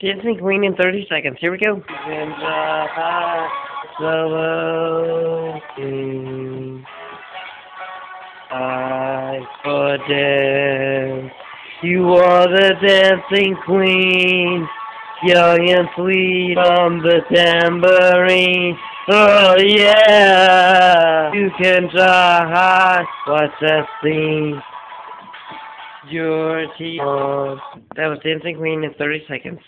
Dancing Queen in 30 seconds. Here we go. In the high, slow, I for dance. You are the dancing queen, young and sweet on the tambourine. Oh yeah, you can try high, watch that scene. Your teeth. That was Dancing Queen in 30 seconds.